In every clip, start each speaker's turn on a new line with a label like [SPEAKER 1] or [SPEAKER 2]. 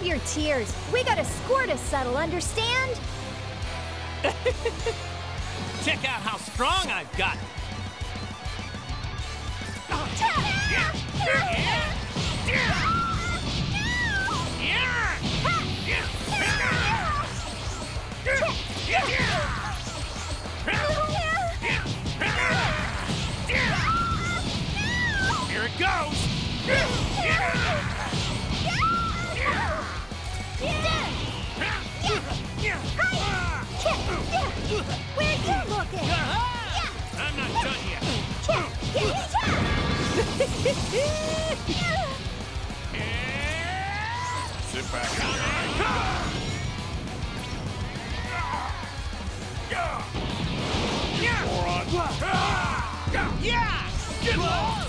[SPEAKER 1] your tears. We got a score to settle, understand?
[SPEAKER 2] Check out how strong I've got. Here it goes.
[SPEAKER 1] Where are you looking?
[SPEAKER 2] I'm not done yet.
[SPEAKER 3] Sit back. You moron.
[SPEAKER 2] Yeah!
[SPEAKER 3] Get lost!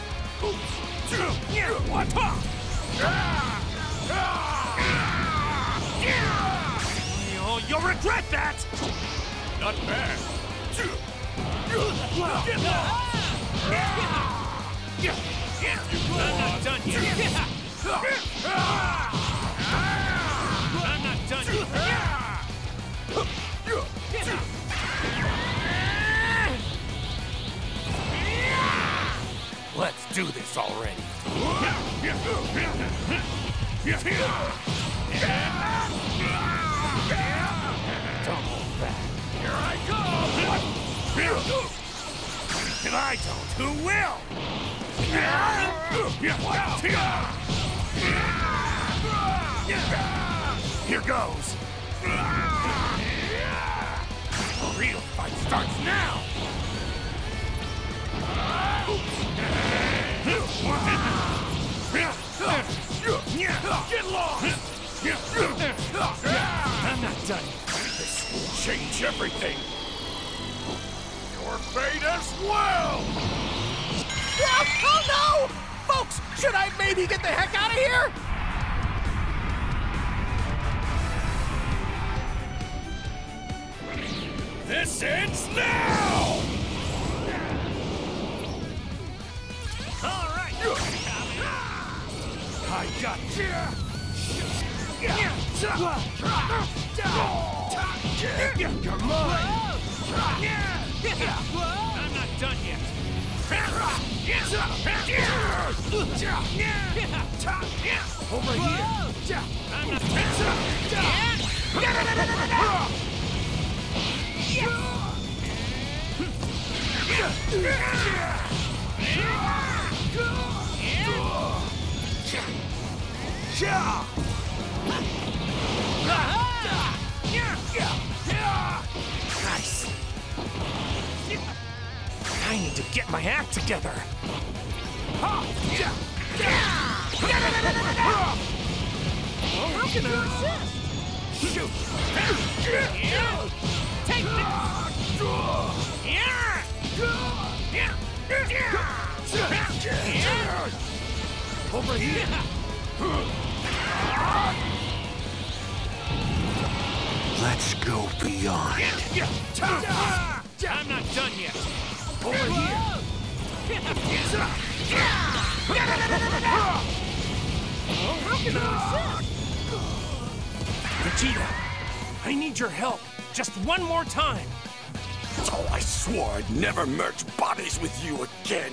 [SPEAKER 3] What?
[SPEAKER 2] You'll regret that!
[SPEAKER 3] Not bad.
[SPEAKER 2] Get lost! I'm not done yet. I'm not done yet. Let's do this already. Don't hold back.
[SPEAKER 3] Here I come!
[SPEAKER 2] If I don't, who will? Here goes. The real fight starts now.
[SPEAKER 3] Get lost!
[SPEAKER 2] I'm not done.
[SPEAKER 3] This will change everything. Your fate as well!
[SPEAKER 4] Oh no! Folks, should I maybe get the heck out of here?
[SPEAKER 3] This ends now!
[SPEAKER 2] All right.
[SPEAKER 3] I got you! You're mine!
[SPEAKER 2] I'm not done yet.
[SPEAKER 3] Over here!
[SPEAKER 2] I'm not Nice. I need to get my act together.
[SPEAKER 4] How can I resist?
[SPEAKER 2] Shoot. Take this.
[SPEAKER 3] Over here!
[SPEAKER 5] Let's go beyond.
[SPEAKER 2] I'm not done yet.
[SPEAKER 3] Over here!
[SPEAKER 4] How can I resist?
[SPEAKER 2] Vegeta, I need your help. Just one more time.
[SPEAKER 3] Oh, I swore I'd never merge bodies with you again!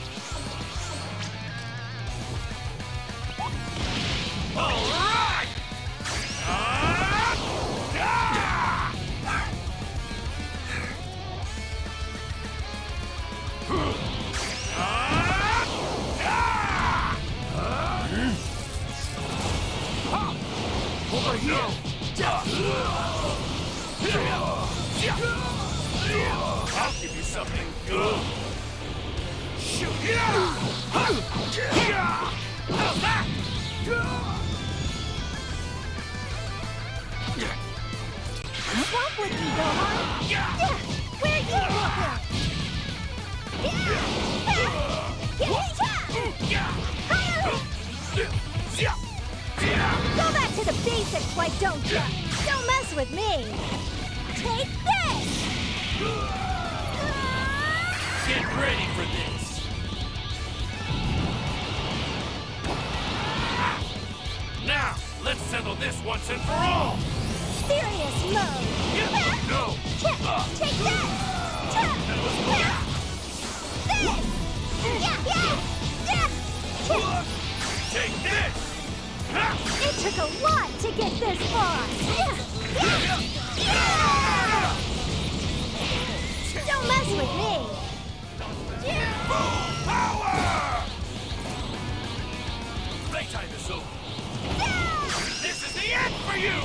[SPEAKER 3] All right!
[SPEAKER 2] Over here.
[SPEAKER 3] I'll give you something good!
[SPEAKER 2] Shoot.
[SPEAKER 1] Stop with me, Gohan. Where are you looking? Go back to the basics, why don't you? Don't mess with me. Take this!
[SPEAKER 2] Get ready for this. Now, let's once and for all!
[SPEAKER 1] Serious mode!
[SPEAKER 2] No!
[SPEAKER 1] Take this!
[SPEAKER 2] Take this!
[SPEAKER 1] It took a lot to get this far! Don't mess with me!
[SPEAKER 2] Full power! Playtime is over. This is the end for you!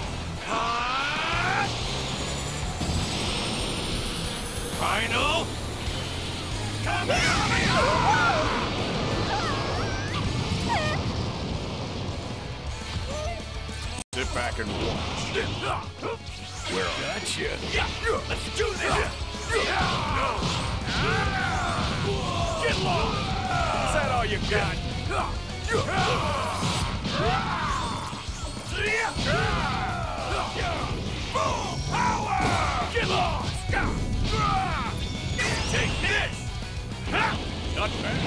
[SPEAKER 2] Final! Come here!
[SPEAKER 3] Sit back and watch. Where are
[SPEAKER 2] Gotcha! Let's do this! Get lost! Is that all you got? Full power! Get lost! Take this! Not bad!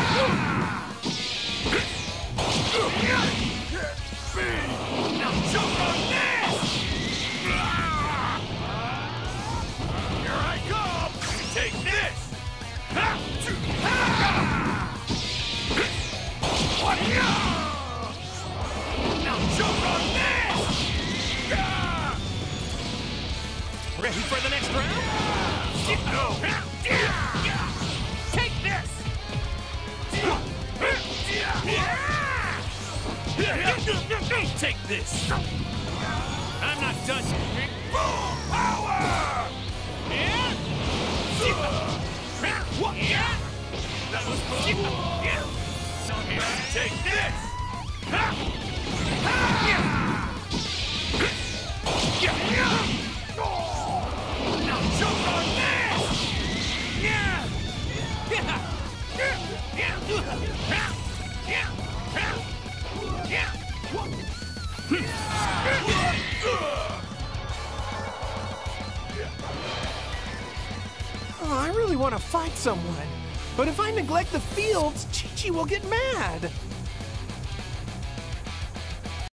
[SPEAKER 2] Now jump on this! Here I come! Take this! Now jump on this! Ready for the next round? No! Take this! Take this! I'm not done yet. Full power! That was cool. Take this! Now jump on this!
[SPEAKER 4] Oh, I really want to fight someone. But if I neglect the fields, Chi-Chi will get mad.